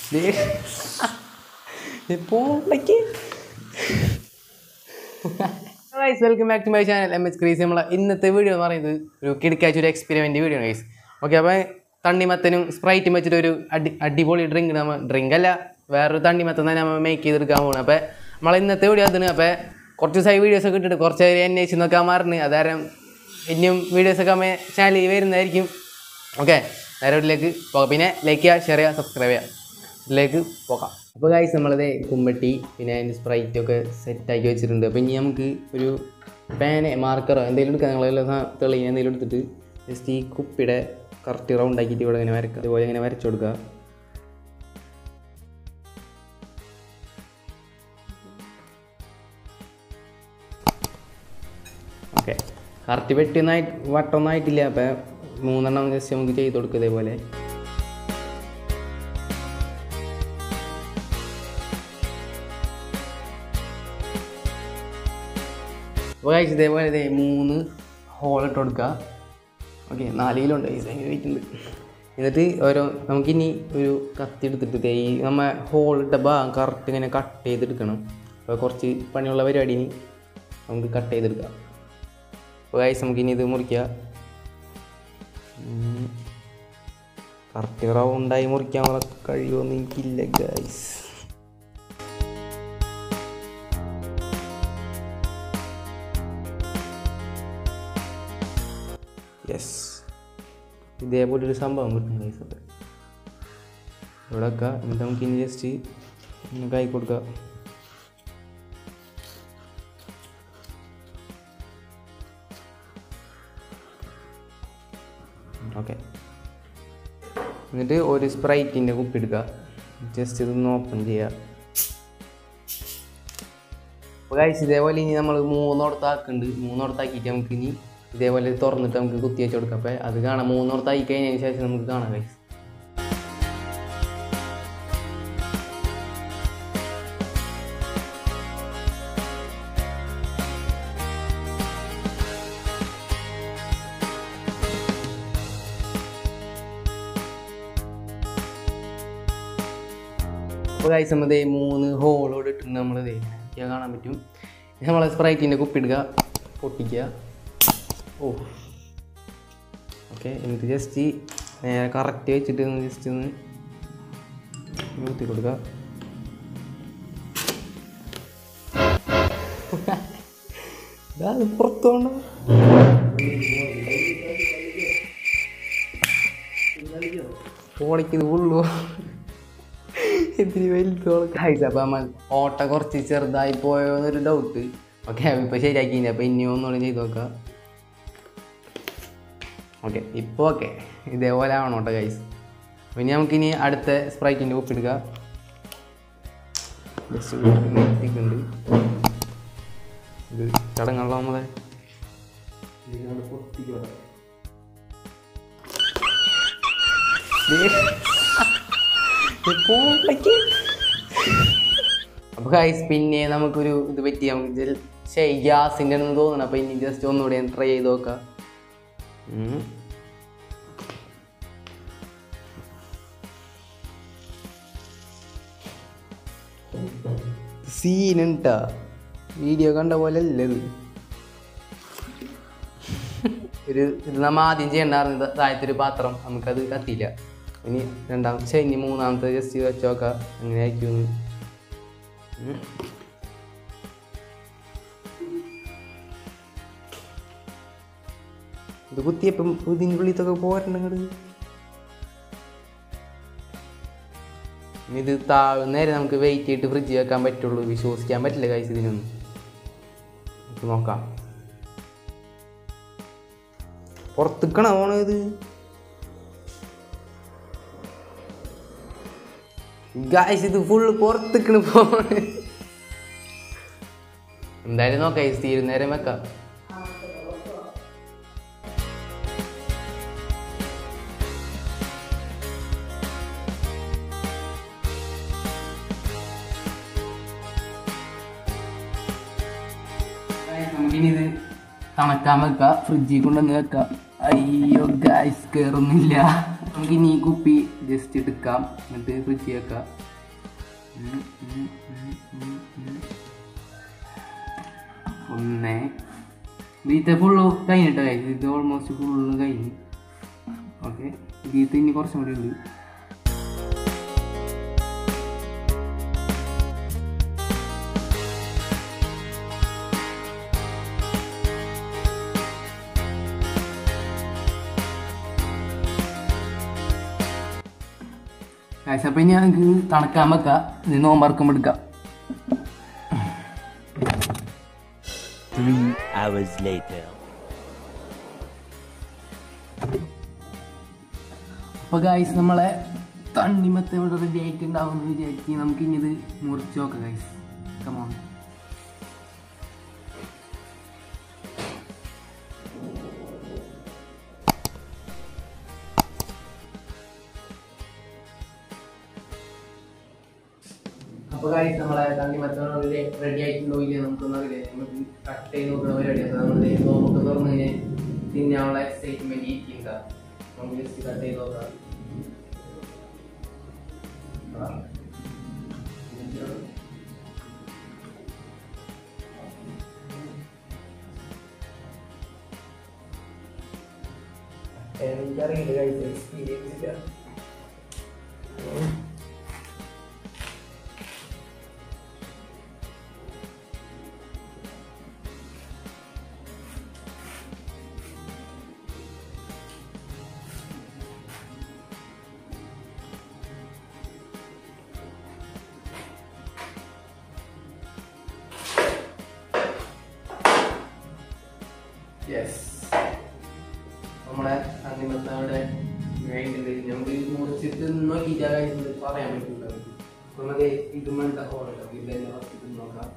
Welcome back to my channel MH Crazy. നമ്മളെ ഇന്നത്തെ video എന്ന് പറയുന്നത് ഒരു കിടക്കാച്ച ഒരു എക്സ്പെരിമെൻ്റ് വീഡിയോ ഗൈസ്. ഓക്കെ, അപ്പോൾ തണ്ണിമത്തനും സ്പ്രൈറ്റും വെച്ചിട്ട് ഒരു അടിപൊളി ഡ്രിങ്ക് അല്ല, വേറൊരു തണ്ണിമത്തം തന്നെ നമ്മൾ മേക്ക് ചെയ്തെടുക്കാൻ പോകണം. അപ്പോൾ നമ്മളെ ഇന്നത്തെ വീഡിയോ അതിന്. അപ്പോൾ കുറച്ച് ദിവസമായി വീഡിയോസൊക്കെ ഇട്ടിട്ട് കുറച്ച് അന്വേഷിച്ച് നോക്കാൻ മാറുന്നു. അതാരം ഇനിയും വീഡിയോസൊക്കെ നമ്മൾ ചാനലിൽ വരുന്നതായിരിക്കും. ഓക്കെ, നേരെ വീട്ടിലേക്ക് പോകാം. പിന്നെ ലൈക്ക് ചെയ്യുക, ഷെയർ ചെയ്യുക, സബ്സ്ക്രൈബ് ചെയ്യുക. ഇതിലേക്ക് പോകാം. അപ്പോൾ ഗൈസ് നമ്മളത് കുമ്പട്ടി പിന്നെ അതിൻ്റെ സ്പ്രൈറ്റൊക്കെ സെറ്റാക്കി വെച്ചിട്ടുണ്ട്. അപ്പോൾ ഇനി നമുക്ക് ഒരു പേന മാർക്കറോ എന്തെങ്കിലും എടുക്കുക. ഞങ്ങളെല്ലാം തെളിഞ്ഞ എന്തെങ്കിലും എടുത്തിട്ട് ജസ്റ്റ് ഈ കുപ്പിയുടെ കറക്റ്റ് റൗണ്ട് ആക്കിയിട്ട് ഇവിടെ ഇങ്ങനെ വരക്കുക. അതുപോലെ ഇങ്ങനെ വരച്ചു കൊടുക്കുക. ഓക്കെ, കറക്റ്റ് വട്ടൊന്നും ആയിട്ടില്ല. അപ്പോൾ 3 എണ്ണം ജസ്റ്റ് നമുക്ക് ചെയ്ത് കൊടുക്കുക ഇതേപോലെ. അപ്പോൾ കഴിച്ച് ഇതേപോലെ 3 ഹോൾ ഇട്ട് കൊടുക്കുക. ഓക്കെ, 4 കിലോ ഉണ്ട് അതിന് വെയിറ്റ് ഉണ്ട്. എന്നിട്ട് നമുക്കിനി ഒരു കത്തി എടുത്തിട്ട് ഈ നമ്മൾ ഹോളിട്ട ഭാഗം കറക്റ്റ് ഇങ്ങനെ കട്ട് ചെയ്തെടുക്കണം. അപ്പോൾ കുറച്ച് പണിയുള്ള പരിപാടിന് നമുക്ക് കട്ട് ചെയ്തെടുക്കാം. അപ്പോൾ ഗൈസ് നമുക്കിനി ഇത് മുറിക്കുക. കറക്റ്റ് റൗണ്ടായി മുറിക്കാൻ കഴിയുമെന്ന് എനിക്കില്ല ഗൈസ്. യെസ്, ഇതേപോലെ ഒരു സംഭവം കിട്ടും ഗൈസ്. അത് ഇവിടെ വെക്കുക. എന്നിട്ട് നമുക്ക് ഇനി ജസ്റ്റ് കൈ കൊടുക്കുക. ഓക്കെ, എന്നിട്ട് ഒരു സ്പ്രൈറ്റിൻ്റെ കുപ്പി എടുക്കുക. ജസ്റ്റ് ഇതൊന്ന് ഓപ്പൺ ചെയ്യുക. അപ്പോൾ ഗൈസ് ഇതേപോലെ ഇനി നമ്മൾ 3 3 നമുക്ക് ഇനി ഇതേപോലെ തുറന്നിട്ട് നമുക്ക് കുത്തി വെച്ച് കൊടുക്കാം. അപ്പോൾ അത് കാണാം. 3 കഴിഞ്ഞതിന് ശേഷം നമുക്ക് കാണാം ഗൈസ്. അപ്പോൾ ഗൈസ് നമ്മൾ 3 ഹോളോട് ഇട്ടിട്ട് നമ്മളിത് കാണാൻ പറ്റും. നമ്മളെ സ്പ്രൈറ്റിൻ്റെ കുപ്പി എടുക്കുക, പൊട്ടിക്കുക. ഓക്കെ, എന്നിട്ട് ജസ്റ്റ് കറക്റ്റ് വെച്ചിട്ട് ജസ്റ്റ് ഒന്ന് ഊത്തി കൊടുക്കുക. അത് പുറത്തോണ്ട് ഓടിക്കുന്നത് ഉള്ളൂ. ഇത്തിരി വലുതോളം കഴിച്ച. അപ്പോൾ നമ്മൾ ഓട്ട കുറച്ച് ചെറുതായി പോയോ എന്നൊരു ഡൗട്ട്. ഓക്കെ, ഇപ്പോൾ ശരിയാക്കി. അപ്പോൾ ഇനിയും ഒന്നുകൂടി ചെയ്ത് നോക്കാം. ഓക്കെ, ഇപ്പോൾ ഓക്കെ, ഇതേപോലെ ആവണം കേട്ടോ ഗൈസ്. പിന്നെ നമുക്കിനി അടുത്ത സ്പ്രൈറ്റിൻ്റെ കുപ്പി എടുക്കുക. ജസ്റ്റ് നെറ്റിക്കുണ്ട്. ഇത് ചടങ്ങുള്ള നമ്മളെ അപ്പോൾ ഗൈസ് പിന്നെ നമുക്കൊരു ഇത് പറ്റി നമുക്ക് ഗ്യാസിൻ്റെ ഒന്നും തോന്നണം. അപ്പോൾ ഇനി ജസ്റ്റ് ഒന്നുകൂടെ ട്രൈ ചെയ്ത് നോക്കാം. സീനുണ്ടാ, വീഡിയോ കണ്ട പോലെ അല്ല ഇത്. ഇത് നമ്മൾ ആദ്യം ചെയ്യണ്ടായിരുന്നു. താഴത്തൊരു പാത്രം നമുക്കത് കത്തിയില്ല. ഇനി ഇനി 3ാമത്തെ ജസ്റ്റ് വെച്ച് നോക്കാം അങ്ങനെ ആയിരിക്കും. ഇത് കുത്തിയപ്പം ഇതിൻ്റെ ഉള്ളിത്തൊക്കെ പോരണ്ടങ്ങട്. ഇത് നേരെ നമുക്ക് വെയിറ്റ് ചെയ്തിട്ട് ഫ്രിഡ്ജ് വെക്കാൻ പറ്റുള്ളൂ. വിശ്വസിക്കാൻ പറ്റില്ല ഗൈസ് ഇതിനൊന്നും. നോക്കാം. പുറത്തേക്കണ പോണത് ഗൈസ്. ഇത് ഫുള്ള് പുറത്തേക്കണ് പോണ. എന്തായാലും നോക്കാം ഗൈസ്, തീരുന്നേരം വെക്കാം. നമുക്കിനി ഇത് തണക്കാൻ വെക്കാം, ഫ്രിഡ്ജിൽ കൊണ്ടുവന്ന് വെക്കാം. അയ്യോ ഗൈസ്, കയറുന്നില്ല. നമുക്ക് ഇനി ഈ കുപ്പി ജസ്റ്റ് എടുക്കാം, എന്നിട്ട് ഫ്രിഡ്ജ് വെക്കാം. ഒന്ന് ഇത് ഫുള്ള് കഴിഞ്ഞിട്ടോ, ഇത് ഓൾമോസ്റ്റ് ഫുള്ള് കഴിഞ്ഞ്. ഓക്കെ, ഇത് ഇനി കുറച്ചും കൂടി ഉണ്ട്. അപ്പം ഇനി ഞങ്ങൾക്ക് തണുക്കാൻ വെക്കാം, ഇത് നോമ്പറക്കുമ്പോൾ എടുക്കാം. 3 hours later. അപ്പോൾ ഗൈസ് നമ്മളെ തണ്ണിമത്തൻ ഇവിടെ റെഡി ആയിട്ടുണ്ടാവും എന്ന് വിചാരിച്ച് നമുക്ക് ഇനി ഇത് മുറിച്ച് നോക്കാം ഗൈസ്. കമോൺ. അപ്പോൾ ഗൈസ് നമ്മളെ തണ്ണിമത്തൻ റെഡി ആയിട്ടുണ്ടോ ഇല്ലേ നമുക്കൊന്നും അറിയില്ല. നമുക്ക് കട്ട് ചെയ്ത് നോക്കുന്ന പരിപാടിയാണ്. നമ്മൾ നോമ്പൊക്കെ തുറന്നു കഴിഞ്ഞാൽ തിന്നാനുള്ള എക്സൈറ്റ്മെന്റ് ഇരിക്കുക. നമുക്ക് ജസ്റ്റ് കട്ട് ചെയ്ത് നോക്കാം. എനിക്കറിയില്ല ഗൈസ്, എക്സ്പീരിയൻസ് ഇല്ല. യെസ്, നമ്മളെ തണ്ണിമത്തൻ അവിടെ വേണ്ടത് നമുക്ക് മുറിച്ചിട്ട് നോക്കിയിട്ടാ കഴിക്കുന്നത് പറയാൻ പറ്റില്ല. അപ്പൊ നമുക്ക് ഇതുമണ്ട ഓർഡർ ഇതെല്ലാം ഇത് നോക്കാം.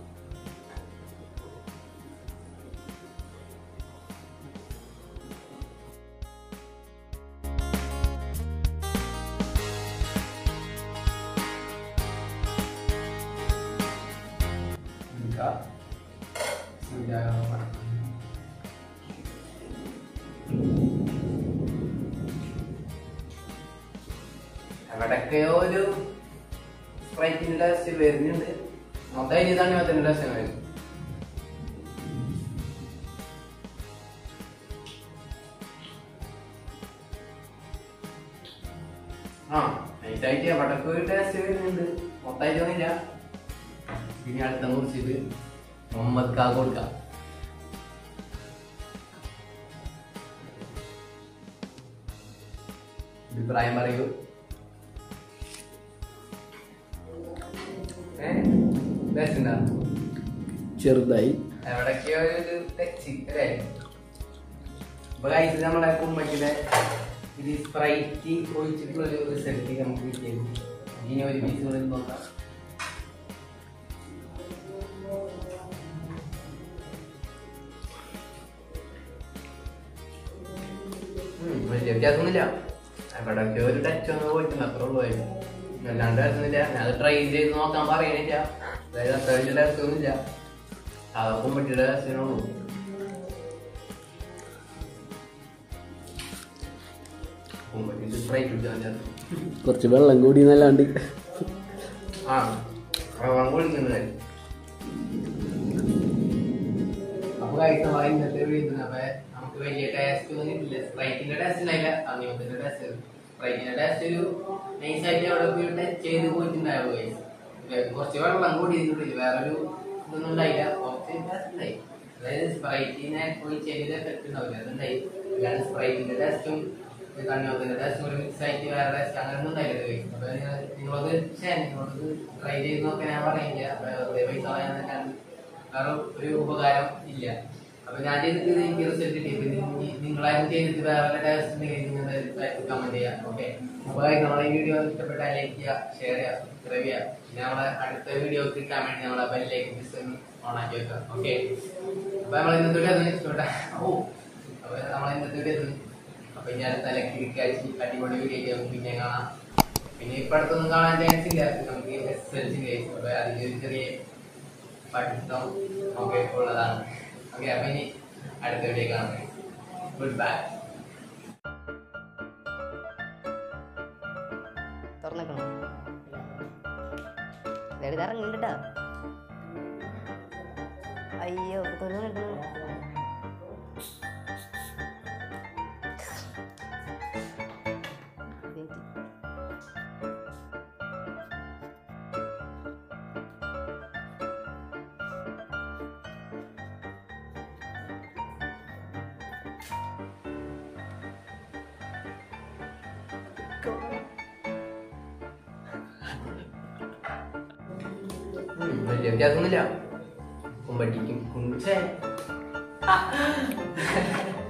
എവിടൊക്കെയോ ഒരു സ്പ്രൈറ്റിന്റെ ടേസ്റ്റ് വരുന്നുണ്ട്. മൊത്തം ഇതാണ് മൊത്തത്തിന്റെ ടേസ്റ്റ് വരും. നൈസായിട്ട് എവിടൊക്കെ ഒരു ടേസ്റ്റ് വരുന്നുണ്ട്, മൊത്തമായിട്ടൊന്നുമില്ല. ഇനി അടുത്ത കുറിച്ചിട്ട് മുഹമ്മദ് കാ കൊടുക്കാം. അഭിപ്രായം പറയൂ. ചെറുതായി എവിടൊക്കെയോ ഒരു തെച്ചി അല്ലേ. അപ്പൊ കഴിച്ച് നമ്മളെ കുമ്മക്കിലെ ഇത് സ്പ്രൈറ്റ് ഒഴിച്ചിട്ടുള്ള ഒരു റിസൾട്ട് നമുക്ക് കിട്ടിയത്. ഇനി ഒരു പീസ് കൂടെ നോക്കാം. വലിയ വ്യത്യാസമൊന്നുമില്ല. എവിടൊക്കെയോ ഒരു ടച്ച് ഒന്ന് പോയിട്ടുണ്ട്, അത്ര ഉള്ളൂ. അല്ലാണ്ട് ടേസ്റ്റൊന്നുമില്ല. ഞാൻ അത് ട്രൈ ചെയ്ത് നോക്കാൻ പറയണില്ല. അതായത് അത്ര വലിയ ടേസ്റ്റ് ഒന്നുമില്ല. അതൊക്കെ പറ്റിയ ടേസ്റ്റിനുള്ളൂ. കുറച്ച് വെള്ളം കൂടി നല്ലാണ്ട് വെള്ളം കുടിക്കുന്നത്. അപ്പൊ കഴിക്കുന്ന ഇന്നത്തെ വീട്ടിൽ നമുക്ക് വലിയ ടേസ്റ്റ് ഒന്നും ഇല്ല. സ്പ്രൈറ്റിന്റെ ടേസ്റ്റ് ഉണ്ടായില്ല, തണ്ണിമത്തന്റെ ടേസ്റ്റ്. സ്പ്രൈറ്റിന്റെ ടേസ്റ്റ് ഒരു നൈസായിട്ട് അവിടെ ടച്ച് ചെയ്ത് പോയിട്ടുണ്ടാവുക. കുറച്ച് വെള്ളം കൂടി ഇതിനുള്ളിൽ വേറൊരു ഇതൊന്നും ഉണ്ടായില്ല. കുറച്ച് ടേസ്റ്റ് ഉണ്ടായി. അതായത് സ്പ്രൈറ്റിനെ ഒഴിച്ചതിന്റെ എഫക്ട് ഉണ്ടാവില്ല, അതുണ്ടായി. അല്ലാണ്ട് സ്പ്രൈറ്റിന്റെ ടേസ്റ്റും തണ്ണിമത്തന്റെ ടേസ്റ്റും കൂടി മിക്സ് ആയിട്ട് വേറെ ടേസ്റ്റ് അങ്ങനെയൊന്നും ഉണ്ടായില്ല. അപ്പൊ നിങ്ങളത് നിങ്ങളത് ട്രൈ ചെയ്ത് നോക്കാൻ ഞാൻ പറയില്ല. പൈസ കളയാന്നല്ലാണ്ട് വേറെ ഒരു ഉപകാരം ഇല്ല. അപ്പൊ ഞാൻ ചെയ്തിട്ട് എനിക്ക് റിസൾട്ട് കിട്ടി. നിങ്ങളാരും ചെയ്തിട്ട് വേറെ ടേസ്റ്റ് ഉണ്ടെങ്കിൽ നിങ്ങൾ കമന്റ് ചെയ്യാം. ഓക്കെ, അപ്പൊ നമ്മളെ വീഡിയോ ഇഷ്ടപ്പെട്ടാൽ ലൈക്ക് ചെയ്യുക, ഷെയർ ചെയ്യുക, സബ്സ്ക്രൈബ് ചെയ്യുക. പിന്നെ നമ്മളെ അടുത്ത വീഡിയോ കിട്ടാൻ വേണ്ടി നമ്മളെ ബെല്ലേക്ക് ജസ്റ്റ് ഓൺ ആക്കി വെക്കാം. ഓക്കെ, അപ്പൊ നമ്മൾ ഇന്നത്തെ വീഡിയോ ഇഷ്ടപ്പെട്ട അപ്പൊ നമ്മളെ ഇന്നത്തെ വീഡിയോ. അപ്പൊ ഇനി അടുത്ത കിടക്കാഴ്ച അടിപൊളി വീഡിയോ നമുക്ക് പിന്നെ കാണാം. പിന്നെ ഇപ്പൊ അടുത്തൊന്നും കാണാൻ ചാൻസ് ഇല്ല. നമുക്ക് SSLC അപ്പൊ അതിന് ചെറിയ പഠിത്തം ഒക്കെ ഉള്ളതാണ്. ഓക്കെ, അപ്പൊ ഇനി അടുത്ത വീഡിയോ കാണാം. Goodbye. ഇറങ്ങുന്നുണ്ട് കേട്ടോ. അയ്യോ തൊഴിൽ വലിയ വ്യത്യാസമൊന്നുമില്ല. കുമ്പട്ടിക്കും